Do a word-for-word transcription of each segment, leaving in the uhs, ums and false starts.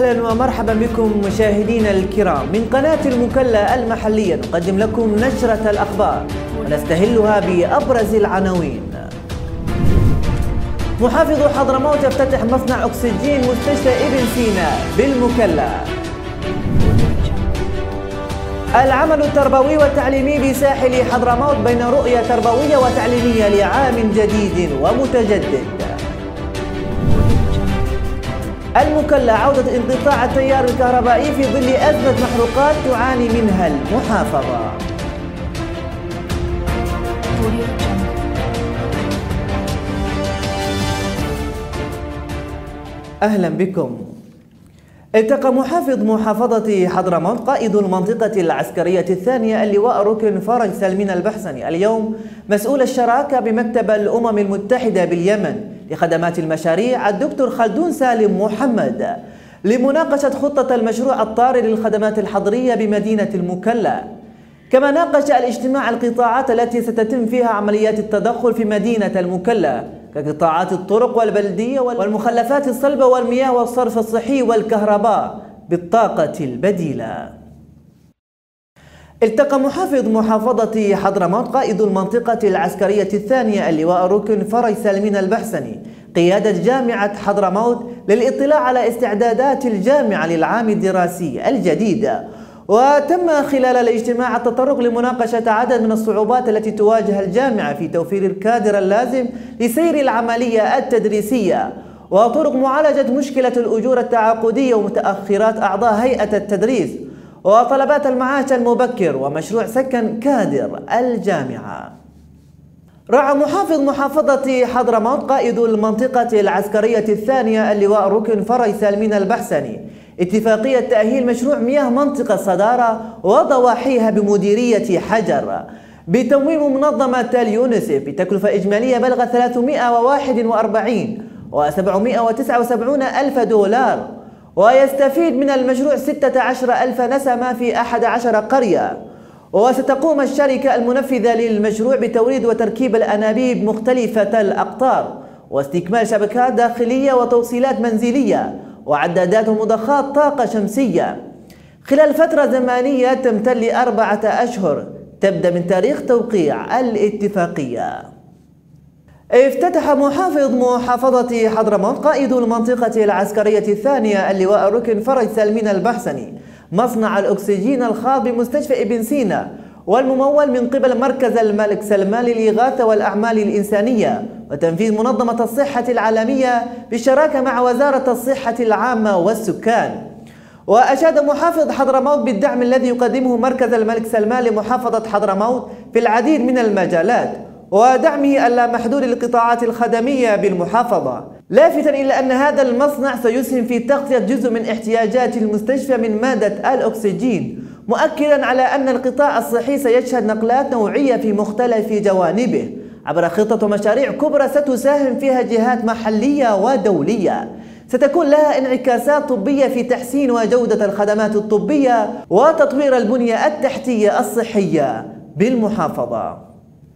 أهلا ومرحبا بكم مشاهدينا الكرام من قناة المكلا المحلية. نقدم لكم نشرة الأخبار ونستهلها بأبرز العناوين. محافظ حضرموت يفتتح مصنع أكسجين مستشفى ابن سينا بالمكلا. العمل التربوي والتعليمي بساحل حضرموت بين رؤية تربوية وتعليمية لعام جديد ومتجدد. المكلا عودة انقطاع التيار الكهربائي في ظل أزمة محروقات تعاني منها المحافظة. أهلا بكم. التقى محافظ محافظة حضرموت قائد المنطقة العسكرية الثانية اللواء ركن فرج سلمين البحسني اليوم مسؤول الشراكة بمكتب الأمم المتحدة باليمن لخدمات المشاريع الدكتور خلدون سالم محمد لمناقشة خطة المشروع الطارئ للخدمات الحضرية بمدينة المكلا. كما ناقش الاجتماع القطاعات التي ستتم فيها عمليات التدخل في مدينة المكلا كقطاعات الطرق والبلدية والمخلفات الصلبة والمياه والصرف الصحي والكهرباء بالطاقة البديلة. التقى محافظ محافظة حضرموت قائد المنطقة العسكرية الثانية اللواء ركن فرج سلمين البحسني قيادة جامعة حضرموت للاطلاع على استعدادات الجامعة للعام الدراسي الجديد. وتم خلال الاجتماع التطرق لمناقشة عدد من الصعوبات التي تواجه الجامعة في توفير الكادر اللازم لسير العملية التدريسية وطرق معالجة مشكلة الأجور التعاقدية ومتأخرات أعضاء هيئة التدريس وطلبات المعاش المبكر ومشروع سكن كادر الجامعة. رعى محافظ محافظة حضرموت قائد المنطقة العسكرية الثانية اللواء ركن فرج سالمين البحسني اتفاقية تأهيل مشروع مياه منطقة صدارة وضواحيها بمديرية حجر بتمويل منظمة اليونسف بتكلفة إجمالية بلغت ثلاثمائة وواحد وأربعين وسبعمائة وتسعة وسبعين ألف دولار. ويستفيد من المشروع ستة عشر ألف نسمة في أحد عشر قرية. وستقوم الشركة المنفذة للمشروع بتوريد وتركيب الأنابيب مختلفة الأقطار واستكمال شبكات داخلية وتوصيلات منزلية وعدادات ومضخات طاقة شمسية خلال فترة زمنية تمتد لأربعة أشهر تبدأ من تاريخ توقيع الاتفاقية. افتتح محافظ محافظة حضرموت قائد المنطقة العسكرية الثانية اللواء ركن فرج سلمين البحسني مصنع الأكسجين الخاص بمستشفى ابن سينا والممول من قبل مركز الملك سلمان للإغاثة والأعمال الإنسانية وتنفيذ منظمة الصحة العالمية بالشراكة مع وزارة الصحة العامة والسكان. وأشاد محافظ حضرموت بالدعم الذي يقدمه مركز الملك سلمان لمحافظة حضرموت في العديد من المجالات ودعمه اللامحدود للقطاعات الخدمية بالمحافظة، لافتا إلى أن هذا المصنع سيسهم في تغطية جزء من احتياجات المستشفى من مادة الأكسجين، مؤكدا على أن القطاع الصحي سيشهد نقلات نوعية في مختلف جوانبه عبر خطة ومشاريع كبرى ستساهم فيها جهات محلية ودولية ستكون لها انعكاسات طبية في تحسين وجودة الخدمات الطبية وتطوير البنية التحتية الصحية بالمحافظة.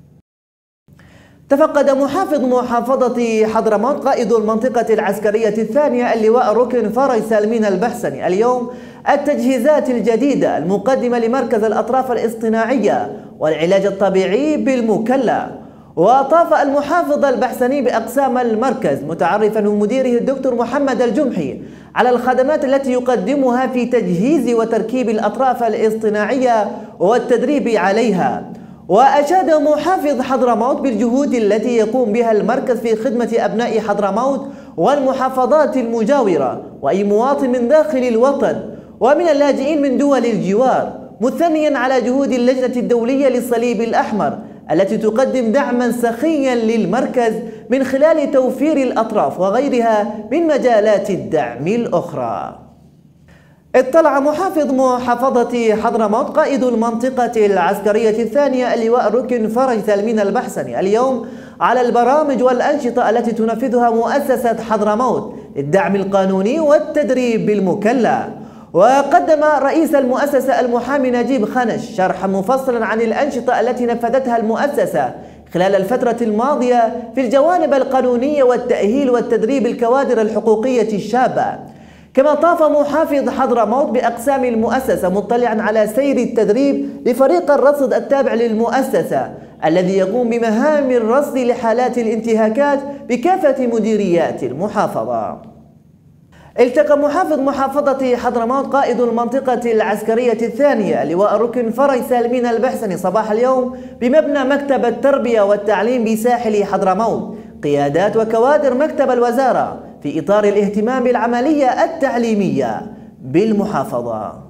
تفقد محافظ محافظة حضرموت قائد المنطقة العسكرية الثانية اللواء ركن فرج سالمين البحسني اليوم التجهيزات الجديدة المقدمة لمركز الأطراف الاصطناعية والعلاج الطبيعي بالمكلا. وطاف المحافظ البحسني بأقسام المركز متعرفا من مديره الدكتور محمد الجمحي على الخدمات التي يقدمها في تجهيز وتركيب الأطراف الاصطناعية والتدريب عليها. وأشاد محافظ حضرموت بالجهود التي يقوم بها المركز في خدمة أبناء حضرموت والمحافظات المجاورة وأي مواطن من داخل الوطن ومن اللاجئين من دول الجوار، مثنيا على جهود اللجنة الدولية للصليب الأحمر التي تقدم دعما سخيا للمركز من خلال توفير الأطراف وغيرها من مجالات الدعم الأخرى. اطلع محافظ محافظة حضرموت قائد المنطقة العسكرية الثانية اللواء ركن فرج سلمين البحسني اليوم على البرامج والأنشطة التي تنفذها مؤسسة حضرموت للدعم القانوني والتدريب بالمكلا. وقدم رئيس المؤسسة المحامي نجيب خنش شرحا مفصلا عن الأنشطة التي نفذتها المؤسسة خلال الفترة الماضية في الجوانب القانونية والتأهيل والتدريب الكوادر الحقوقية الشابة. كما طاف محافظ حضرموت بأقسام المؤسسة مطلعا على سير التدريب لفريق الرصد التابع للمؤسسة الذي يقوم بمهام الرصد لحالات الانتهاكات بكافة مديريات المحافظة. التقى محافظ محافظة حضرموت قائد المنطقة العسكرية الثانية اللواء الركن فرج سالمين البحسني صباح اليوم بمبنى مكتب التربية والتعليم بساحل حضرموت قيادات وكوادر مكتب الوزارة في إطار الاهتمام بالعملية التعليمية بالمحافظة.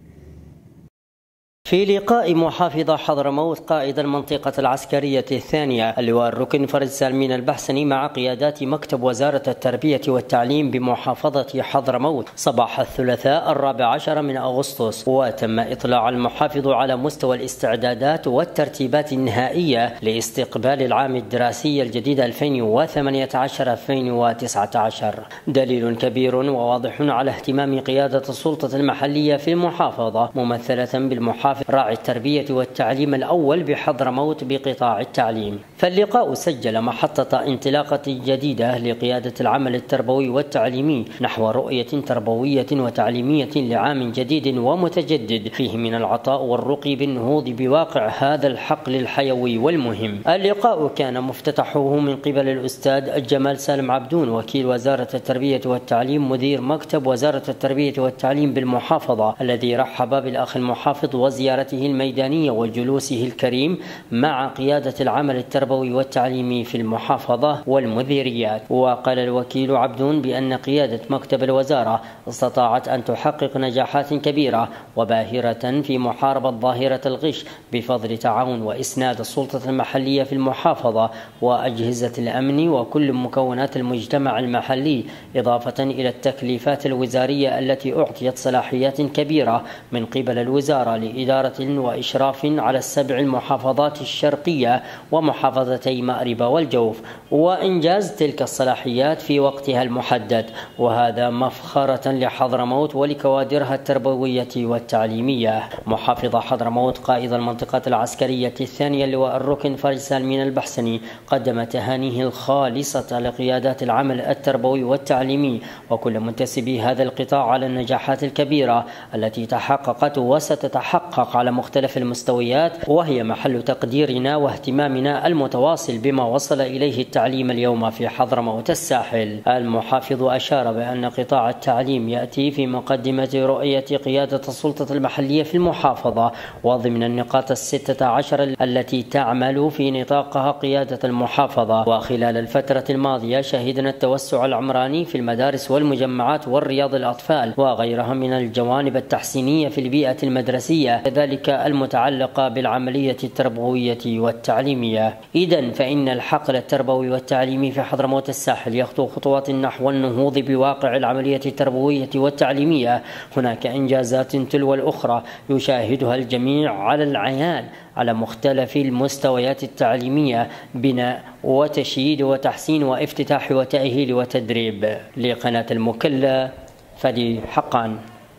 في لقاء محافظ حضرموت قائد المنطقة العسكرية الثانية اللواء الركن فرج سالمين البحسني مع قيادات مكتب وزارة التربية والتعليم بمحافظة حضرموت صباح الثلاثاء الرابع عشر من أغسطس، وتم إطلاع المحافظ على مستوى الاستعدادات والترتيبات النهائية لاستقبال العام الدراسي الجديد ألفين وثمانية عشر ألفين وتسعة عشر. دليل كبير وواضح على اهتمام قيادة السلطة المحلية في المحافظة ممثلة بالمحافظ راعي التربية والتعليم الأول بحضرموت بقطاع التعليم. فاللقاء سجل محطة انطلاقة جديدة لقيادة العمل التربوي والتعليمي نحو رؤية تربوية وتعليمية لعام جديد ومتجدد فيه من العطاء والرقي بالنهوض بواقع هذا الحقل الحيوي والمهم. اللقاء كان مفتتحه من قبل الأستاذ جمال سالم عبدون وكيل وزارة التربية والتعليم مدير مكتب وزارة التربية والتعليم بالمحافظة، الذي رحب بالأخ المحافظ وزيارته الميدانية وجلوسه الكريم مع قيادة العمل التربوي والتعليمي في المحافظة والمديريات. وقال الوكيل عبدون بأن قيادة مكتب الوزارة استطاعت أن تحقق نجاحات كبيرة وباهرة في محاربة ظاهرة الغش بفضل تعاون وإسناد السلطة المحلية في المحافظة وأجهزة الأمن وكل مكونات المجتمع المحلي، إضافة إلى التكليفات الوزارية التي أعطيت صلاحيات كبيرة من قبل الوزارة لإدارة وإشراف على السبع المحافظات الشرقية ومحافظتي مأرب والجوف، وإنجاز تلك الصلاحيات في وقتها المحدد، وهذا مفخرة لحضرموت ولكوادرها التربوية والتعليمية. محافظ حضرموت قائد المنطقة العسكرية الثانية اللواء الركن فرج سالمين البحسني قدم تهانيه الخالصة لقيادات العمل التربوي والتعليمي وكل منتسبي هذا القطاع على النجاحات الكبيرة التي تحققت وستتحقق على مختلف المستويات، وهي محل تقديرنا واهتمامنا المتواصل بما وصل إليه التعليم اليوم في حضرموت الساحل. المحافظ أشار بأن قطاع التعليم يأتي في مقدمة رؤية قيادة السلطة المحلية في المحافظة وضمن النقاط الستة عشر التي تعمل في نطاقها قيادة المحافظة. وخلال الفترة الماضية شهدنا التوسع العمراني في المدارس والمجمعات والرياض الأطفال وغيرها من الجوانب التحسينية في البيئة المدرسية، كذلك المتعلقة بالعملية التربوية والتعليمية. إذن فإن الحقل التربوي والتعليمي في حضرموت الساحل يخطو خطوات نحو النهوض بواقع العملية التربوية والتعليمية. هناك إنجازات تلو الأخرى يشاهدها الجميع على العيان على مختلف المستويات التعليمية، بناء وتشييد وتحسين وافتتاح وتأهيل وتدريب. لقناة المكلا، فدي حقا.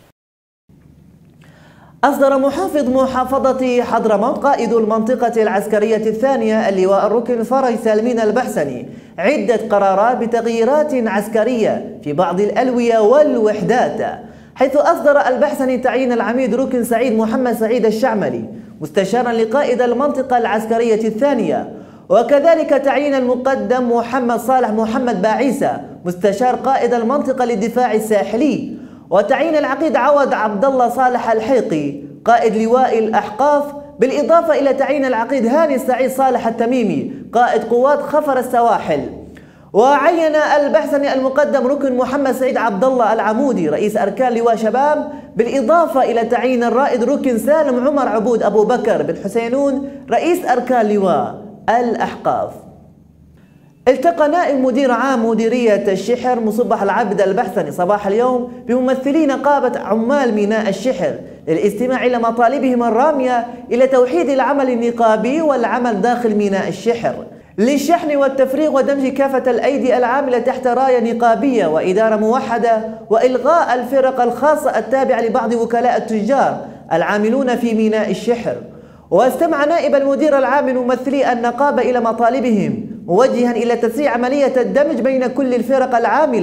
أصدر محافظ محافظة حضرموت قائد المنطقة العسكرية الثانية اللواء الركن فرج سالمين البحسني عدة قرارات بتغييرات عسكرية في بعض الألوية والوحدات، حيث أصدر البحسني تعيين العميد ركن سعيد محمد سعيد الشعملي مستشارا لقائد المنطقة العسكرية الثانية، وكذلك تعيين المقدم محمد صالح محمد باعيسة مستشار قائد المنطقة للدفاع الساحلي، وتعيين العقيد عوض عبد الله صالح الحيقي قائد لواء الأحقاف، بالإضافة إلى تعيين العقيد هاني السعيد صالح التميمي قائد قوات خفر السواحل. وعين البحسني المقدم ركن محمد سعيد عبد الله العمودي رئيس أركان لواء شباب، بالإضافة إلى تعيين الرائد ركن سالم عمر عبود أبو بكر بن حسينون رئيس أركان لواء الأحقاف. التقى نائب مدير عام مديرية الشحر مصبح العبد البحسني صباح اليوم بممثلي نقابة عمال ميناء الشحر للاستماع إلى مطالبهم الرامية إلى توحيد العمل النقابي والعمل داخل ميناء الشحر للشحن والتفريغ ودمج كافة الأيدي العاملة تحت راية نقابية وإدارة موحدة، وإلغاء الفرق الخاصة التابعة لبعض وكلاء التجار العاملون في ميناء الشحر. واستمع نائب المدير العام من ممثلي النقابة إلى مطالبهم موجها إلى تسريع عملية الدمج بين كل الفرق العاملة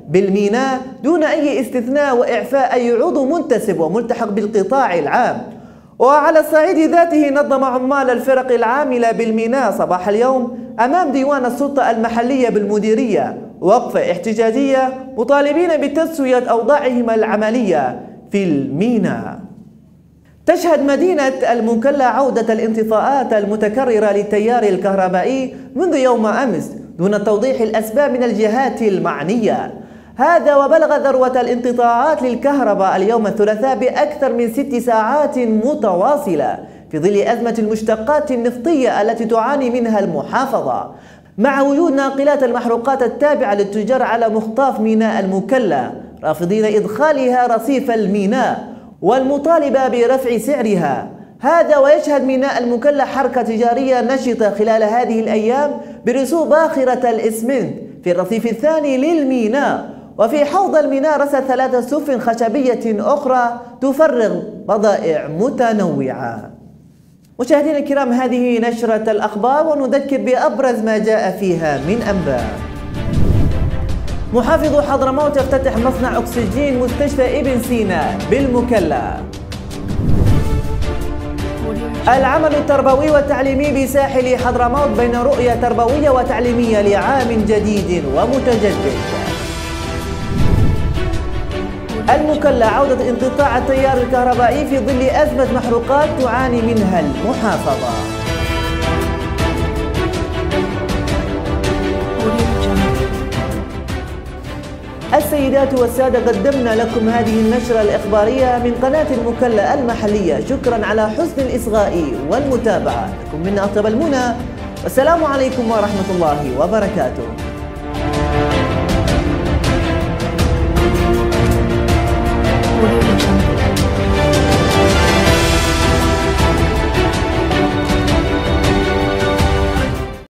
بالميناء دون أي استثناء وإعفاء أي عضو منتسب وملتحق بالقطاع العام. وعلى الصعيد ذاته نظم عمال الفرق العاملة بالميناء صباح اليوم أمام ديوان السلطة المحلية بالمديرية وقفة احتجاجية مطالبين بتسوية أوضاعهم العملية في الميناء. تشهد مدينة المكلا عودة الانطفاءات المتكررة للتيار الكهربائي منذ يوم أمس دون توضيح الأسباب من الجهات المعنية. هذا وبلغ ذروة الانقطاعات للكهرباء اليوم الثلاثاء بأكثر من ست ساعات متواصلة في ظل أزمة المشتقات النفطية التي تعاني منها المحافظة، مع وجود ناقلات المحروقات التابعة للتجار على مخطاف ميناء المكلا رافضين إدخالها رصيف الميناء والمطالبة برفع سعرها. هذا ويشهد ميناء المكلا حركة تجارية نشطة خلال هذه الأيام برسوب باخرة الإسمنت في الرصيف الثاني للميناء، وفي حوض الميناء رست ثلاث سفن خشبية أخرى تفرغ بضائع متنوعة. مشاهدينا الكرام، هذه نشرة الأخبار ونذكر بأبرز ما جاء فيها من أنباء. محافظ حضرموت يفتتح مصنع أكسجين مستشفى ابن سينا بالمكلا. العمل التربوي والتعليمي بساحل حضرموت بين رؤية تربوية وتعليمية لعام جديد ومتجدد. المكلا عودة انقطاع التيار الكهربائي في ظل أزمة محروقات تعاني منها المحافظة. السيدات والسادة، قدمنا لكم هذه النشرة الإخبارية من قناة المكلا المحلية. شكرا على حسن الإصغاء والمتابعة. لكم منا أطيب المنى، والسلام عليكم ورحمة الله وبركاته.